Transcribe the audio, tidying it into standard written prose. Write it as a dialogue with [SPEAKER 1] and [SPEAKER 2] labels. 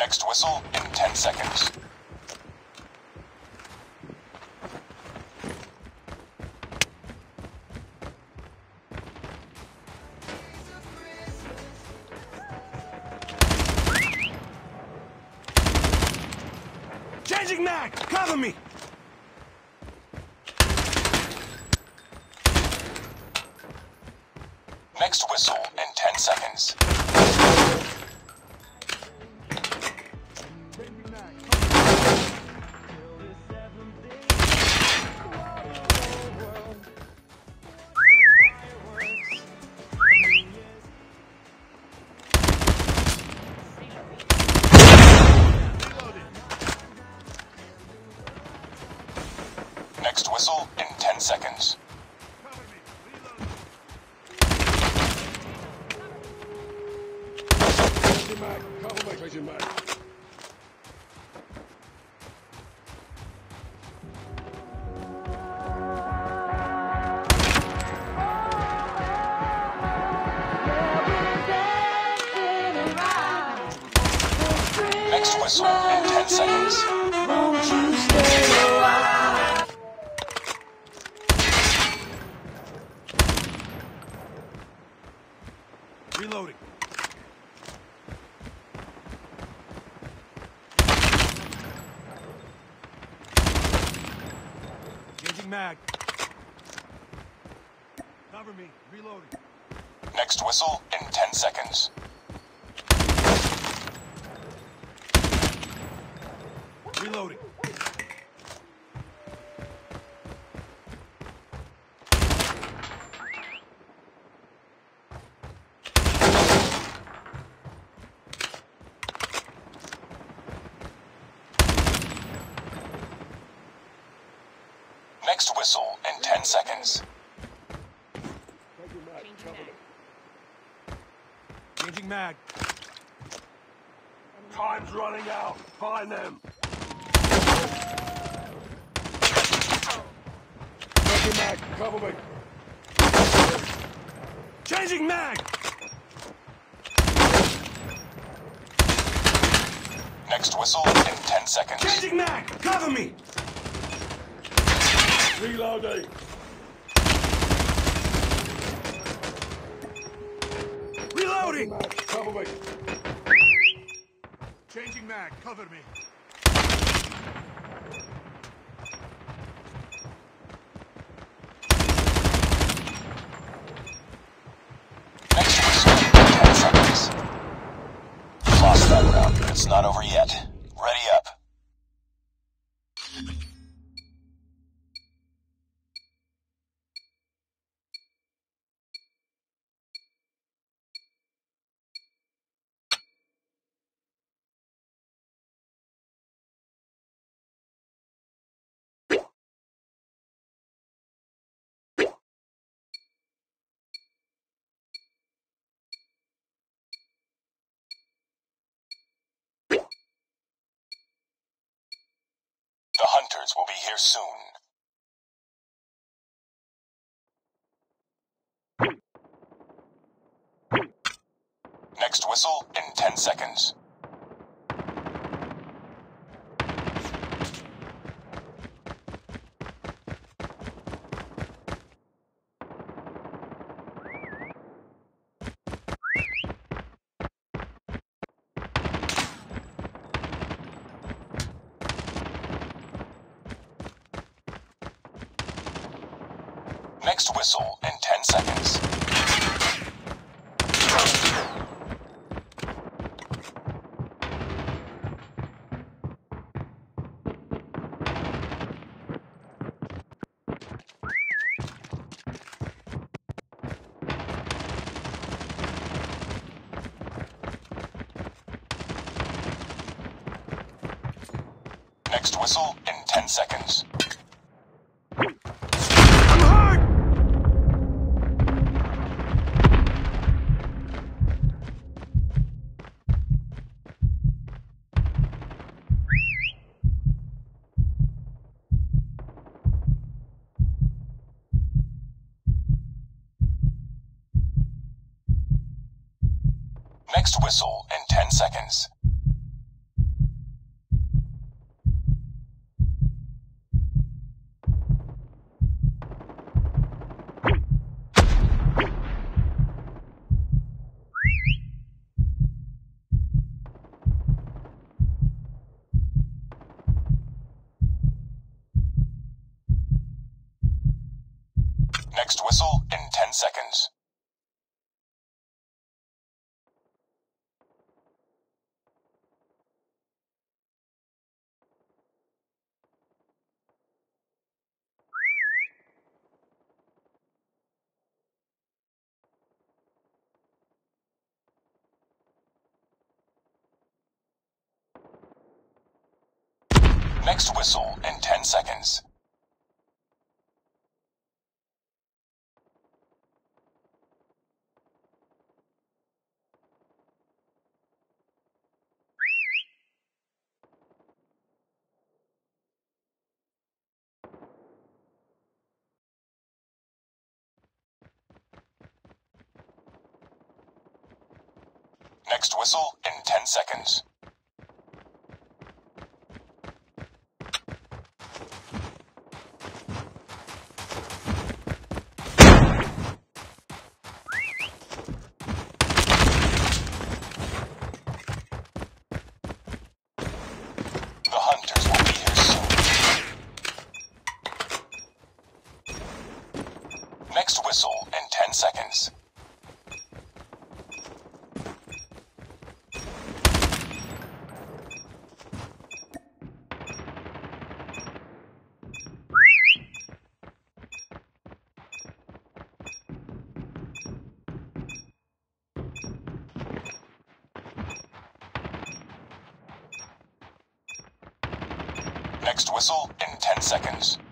[SPEAKER 1] Next whistle in 10 seconds.
[SPEAKER 2] Changing mag! Cover me!
[SPEAKER 1] Next whistle in 10 seconds. Next whistle in 10 seconds. Next whistle in 10 seconds.
[SPEAKER 3] Won't you stay a while?
[SPEAKER 2] Reloading. Changing mag. Cover me. Reloading.
[SPEAKER 1] Next whistle in 10 seconds.
[SPEAKER 2] Reloading.
[SPEAKER 1] Next whistle in 10 seconds.
[SPEAKER 2] Changing mag. Time's running out. Find them. Changing mag. Cover me. Changing mag.
[SPEAKER 1] Next whistle in 10 seconds.
[SPEAKER 2] Changing mag. Cover me. Reloading. Reloading. Cover me. Changing mag. Cover me.
[SPEAKER 1] Next whistle in 10 seconds. Lost that round, but it's not over yet. Ready up. The hunters will be here soon. Next whistle in 10 seconds. Next whistle in 10 seconds. Next whistle in 10 seconds.
[SPEAKER 2] I'm hurt!
[SPEAKER 1] Next whistle in 10 seconds. Next whistle in 10 seconds. Next whistle in 10 seconds. Next whistle in 10 seconds. The hunters will be here soon. Next whistle in 10 seconds. Next whistle in 10 seconds.